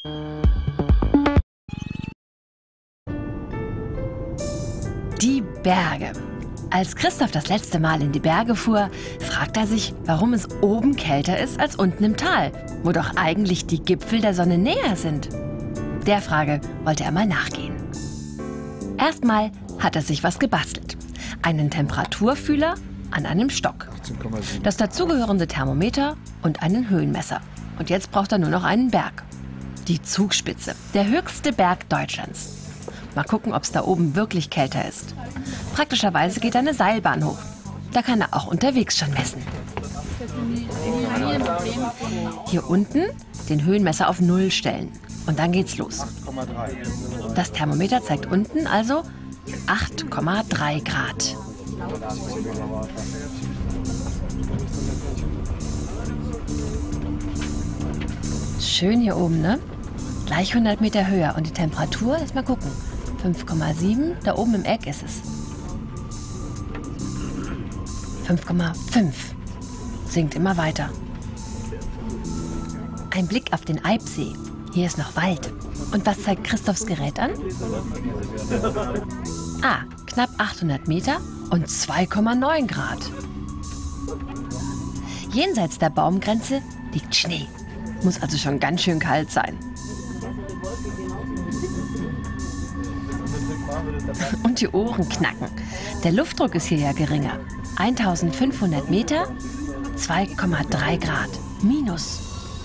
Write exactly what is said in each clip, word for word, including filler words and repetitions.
Die Berge. Als Christoph das letzte Mal in die Berge fuhr, fragt er sich, warum es oben kälter ist als unten im Tal, wo doch eigentlich die Gipfel der Sonne näher sind. Der Frage wollte er mal nachgehen. Erstmal hat er sich was gebastelt. Einen Temperaturfühler an einem Stock, das dazugehörende Thermometer und einen Höhenmesser. Und jetzt braucht er nur noch einen Berg. Die Zugspitze, der höchste Berg Deutschlands. Mal gucken, ob es da oben wirklich kälter ist. Praktischerweise geht eine Seilbahn hoch. Da kann er auch unterwegs schon messen. Hier unten den Höhenmesser auf Null stellen. Und dann geht's los. Das Thermometer zeigt unten also acht Komma drei Grad. Schön hier oben, ne? Gleich hundert Meter höher. Und die Temperatur, lass mal gucken. fünf Komma sieben, da oben im Eck ist es. fünf Komma fünf. Sinkt immer weiter. Ein Blick auf den Eibsee. Hier ist noch Wald. Und was zeigt Christophs Gerät an? Ah, knapp achthundert Meter und zwei Komma neun Grad. Jenseits der Baumgrenze liegt Schnee. Muss also schon ganz schön kalt sein. Und die Ohren knacken. Der Luftdruck ist hier ja geringer. eintausendfünfhundert Meter, zwei Komma drei Grad. Minus.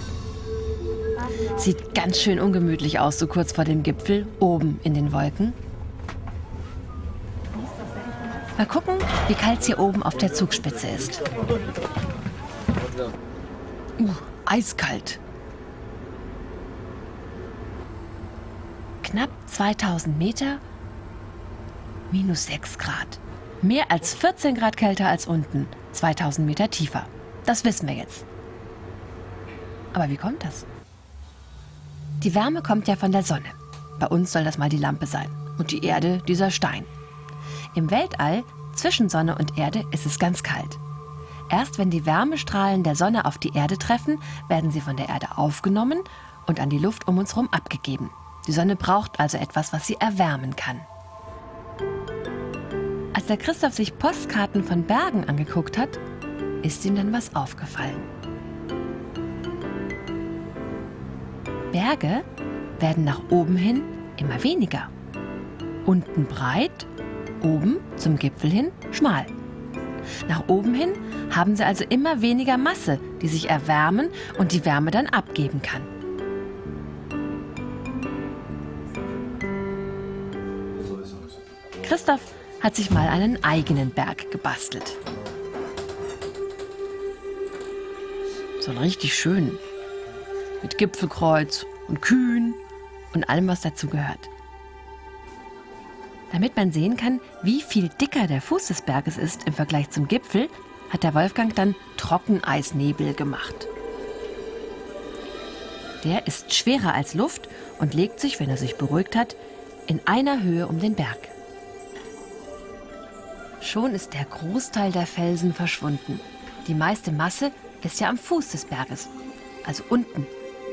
Sieht ganz schön ungemütlich aus, so kurz vor dem Gipfel, oben in den Wolken. Mal gucken, wie kalt es hier oben auf der Zugspitze ist. Uh, eiskalt. Knapp zweitausend Meter, minus sechs Grad. Mehr als vierzehn Grad kälter als unten, zweitausend Meter tiefer. Das wissen wir jetzt. Aber wie kommt das? Die Wärme kommt ja von der Sonne. Bei uns soll das mal die Lampe sein. Und die Erde dieser Stein. Im Weltall, zwischen Sonne und Erde, ist es ganz kalt. Erst wenn die Wärmestrahlen der Sonne auf die Erde treffen, werden sie von der Erde aufgenommen und an die Luft um uns herum abgegeben. Die Sonne braucht also etwas, was sie erwärmen kann. Als der Christoph sich Postkarten von Bergen angeguckt hat, ist ihm dann was aufgefallen. Berge werden nach oben hin immer weniger. Unten breit, oben zum Gipfel hin schmal. Nach oben hin haben sie also immer weniger Masse, die sich erwärmen und die Wärme dann abgeben kann. Christoph hat sich mal einen eigenen Berg gebastelt. So einen richtig schönen. Mit Gipfelkreuz und Kühen und allem, was dazu gehört. Damit man sehen kann, wie viel dicker der Fuß des Berges ist im Vergleich zum Gipfel, hat der Wolfgang dann Trockeneisnebel gemacht. Der ist schwerer als Luft und legt sich, wenn er sich beruhigt hat, in einer Höhe um den Berg. Schon ist der Großteil der Felsen verschwunden. Die meiste Masse ist ja am Fuß des Berges, also unten.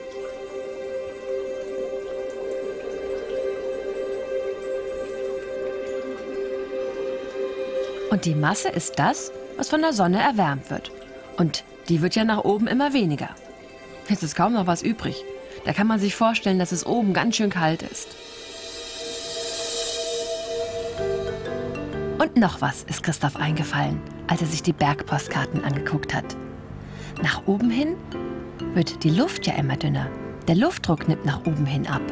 Und die Masse ist das, was von der Sonne erwärmt wird. Und die wird ja nach oben immer weniger. Jetzt ist kaum noch was übrig. Da kann man sich vorstellen, dass es oben ganz schön kalt ist. Und noch was ist Christoph eingefallen, als er sich die Bergpostkarten angeguckt hat. Nach oben hin wird die Luft ja immer dünner. Der Luftdruck nimmt nach oben hin ab.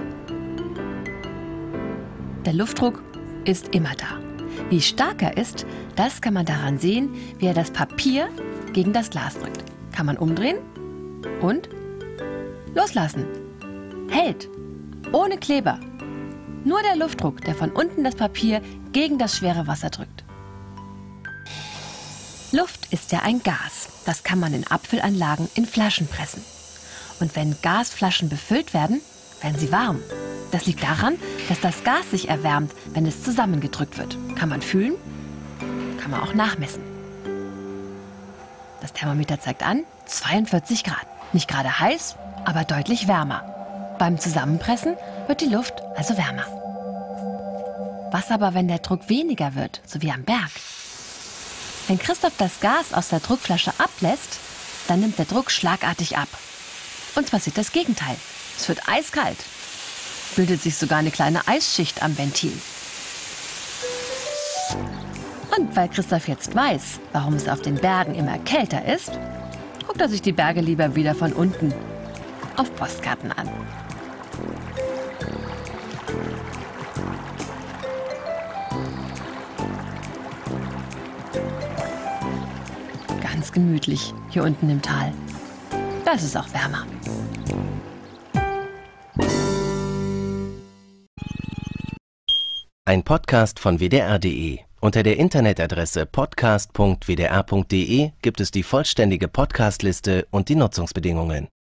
Der Luftdruck ist immer da. Wie stark er ist, das kann man daran sehen, wie er das Papier gegen das Glas drückt. Kann man umdrehen und loslassen. Hält. Ohne Kleber. Nur der Luftdruck, der von unten das Papier gegen das schwere Wasser drückt. Luft ist ja ein Gas. Das kann man in Abfüllanlagen in Flaschen pressen. Und wenn Gasflaschen befüllt werden, werden sie warm. Das liegt daran, dass das Gas sich erwärmt, wenn es zusammengedrückt wird. Kann man fühlen, kann man auch nachmessen. Das Thermometer zeigt an zweiundvierzig Grad. Nicht gerade heiß, aber deutlich wärmer. Beim Zusammenpressen wird die Luft also wärmer. Was aber, wenn der Druck weniger wird, so wie am Berg? Wenn Christoph das Gas aus der Druckflasche ablässt, dann nimmt der Druck schlagartig ab. Und es passiert das Gegenteil. Es wird eiskalt. Bildet sich sogar eine kleine Eisschicht am Ventil. Und weil Christoph jetzt weiß, warum es auf den Bergen immer kälter ist, guckt er sich die Berge lieber wieder von unten auf Postkarten an. Ganz gemütlich hier unten im Tal. Da ist es auch wärmer. Ein Podcast von W D R punkt de. Unter der Internetadresse podcast punkt w d r punkt de gibt es die vollständige Podcastliste und die Nutzungsbedingungen.